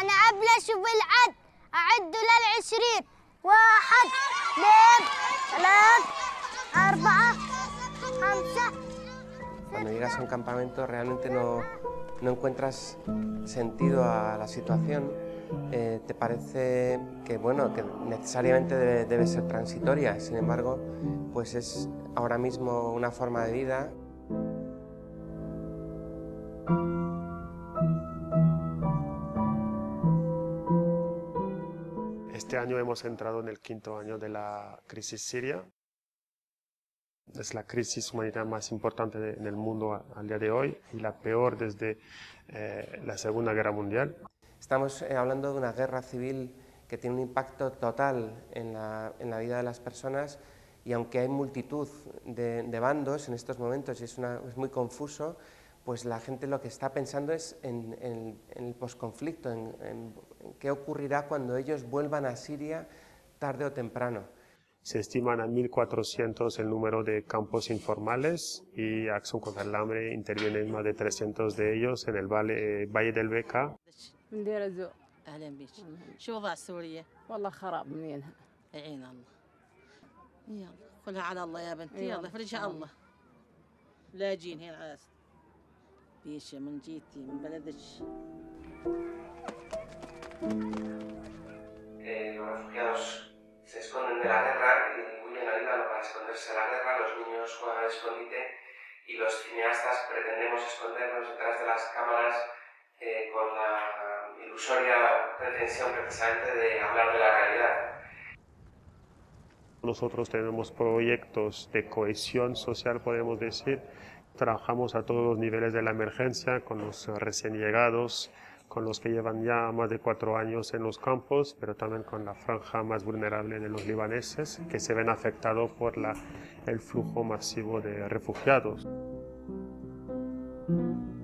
أنا أبلش بالعد أعد لل20 1 2 3 4 5. Cuando llegas a un campamento realmente no encuentras sentido a la situación, te parece que, bueno, que necesariamente debe ser transitoria, sin embargo, pues es ahora mismo una forma de vida. Este año hemos entrado en el 5.º año de la crisis siria. Es la crisis humanitaria más importante en el mundo al día de hoy y la peor desde la Segunda Guerra Mundial. Estamos hablando de una guerra civil que tiene un impacto total en la vida de las personas, y aunque hay multitud de bandos en estos momentos y es muy confuso, pues la gente lo que está pensando es en el posconflicto, en qué ocurrirá cuando ellos vuelvan a Siria tarde o temprano. Se estiman a 1.400 el número de campos informales y Acción contra el Hambre interviene en más de 300 de ellos en el Valle del Bekaa. من دير الزوق. اهلا بك. شو وضع سوريا؟ والله خراب منينها. يعين الله. يلا خلها على الله يا بنتي، يلا فرجها الله. لاجين هنا على بيشه من جيتي من بلدك. Los refugiados se esconden de la guerra y huyen al Líbano para esconderse de la guerra, los niños juegan al escondite y los cineastas pretendemos escondernos detrás de las cámaras con la ilusoria pretensión precisamente de hablar de la realidad. Nosotros tenemos proyectos de cohesión social, podemos decir. Trabajamos a todos los niveles de la emergencia, con los recién llegados, con los que llevan ya más de 4 años en los campos, pero también con la franja más vulnerable de los libaneses, que se ven afectados por el flujo masivo de refugiados.